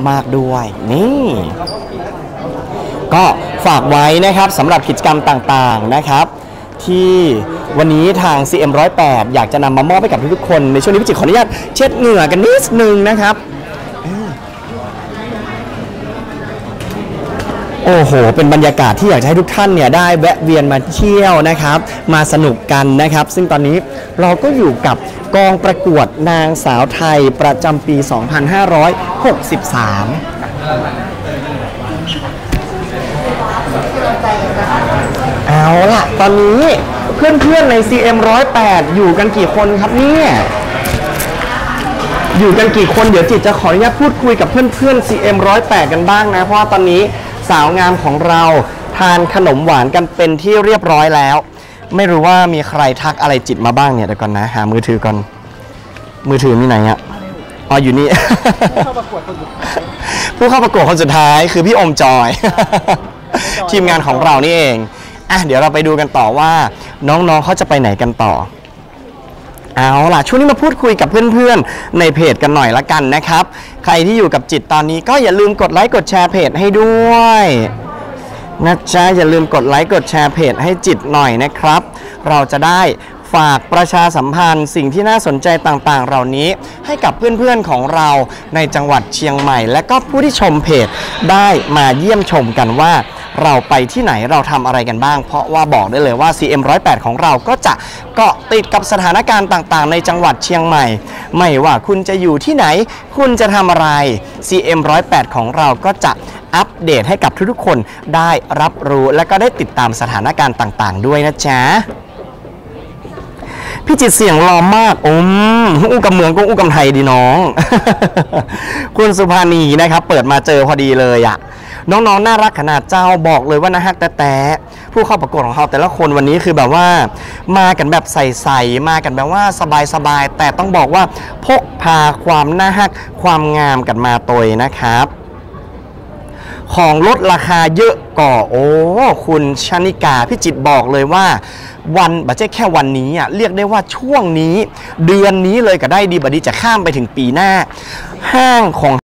มากๆด้วยนี่ก็ฝากไว้นะครับสำหรับกิจกรรมต่างๆนะครับที่วันนี้ทาง CM108 อยากจะนำมามอบให้กับทุกๆคนในช่วงนี้พี่จิตขออนุญาตเช็ดเหงื่อกันนิดนึงนะครับโอ้โหเป็นบรรยากาศที่อยากจะให้ทุกท่านเนี่ยได้แวะเวียนมาเที่ยวนะครับมาสนุกกันนะครับซึ่งตอนนี้เราก็อยู่กับกองประกวดนางสาวไทยประจำปี 2563เอาล่ะตอนนี้เพื่อนๆใน CM108 อยู่กันกี่คนครับเนี่ยอยู่กันกี่คนเดี๋ยวจิตจะขออนุญาตพูดคุยกับเพื่อนๆ CM108 กันบ้างนะเพราะว่าตอนนี้สาวงามของเราทานขนมหวานกันเป็นที่เรียบร้อยแล้วไม่รู้ว่ามีใครทักอะไรจิตมาบ้างเนี่ยเดี๋ยวก่อนนะหามือถือก่อนมือถือมีไหนอะอ๋ออยู่นี่ ผู้เข้าประกวดคนสุดท้ายคือพี่อมจอย ทีมงานของเรานี่เองอ่ะเดี๋ยวเราไปดูกันต่อว่าน้องๆเขาจะไปไหนกันต่อเอาล่ะช่วงนี้มาพูดคุยกับเพื่อนๆในเพจกันหน่อยละกันนะครับใครที่อยู่กับจิตตอนนี้ก็อย่าลืมกดไลค์กดแชร์เพจให้ด้วยนะจ๊ะอย่าลืมกดไลค์กดแชร์เพจให้จิตหน่อยนะครับเราจะได้ฝากประชาสัมพันธ์สิ่งที่น่าสนใจต่างๆเหล่านี้ให้กับเพื่อนๆของเราในจังหวัดเชียงใหม่และก็ผู้ที่ชมเพจได้มาเยี่ยมชมกันว่าเราไปที่ไหนเราทำอะไรกันบ้างเพราะว่าบอกได้เลยว่า CM108 ของเราก็จะเกาะติดกับสถานการณ์ต่างๆในจังหวัดเชียงใหม่ไม่ว่าคุณจะอยู่ที่ไหนคุณจะทำอะไร CM108 ของเราก็จะอัปเดตให้กับทุกๆคนได้รับรู้และก็ได้ติดตามสถานการณ์ต่างๆด้วยนะจ๊ะพี่จิตเสียงหล่อมากอู้กับเมืองก็อู้กับไทยดีน้อง คุณสุภานีนะครับเปิดมาเจอพอดีเลยอะน้องๆน่ารักขนาดเจ้าบอกเลยว่านะฮักแต่ผู้เข้าประกวดของเราแต่ละคนวันนี้คือแบบว่ามากันแบบใส่มากันแบบว่าสบายๆแต่ต้องบอกว่าพกพาความน่าฮักความงามกันมาตัวนะครับของลดราคาเยอะก่อคุณชนิกาพี่จิตบอกเลยว่าวันบัจเจแค่วันนี้อ่ะเรียกได้ว่าช่วงนี้เดือนนี้เลยก็ได้ดีบัดดีจะข้ามไปถึงปีหน้าห้างของ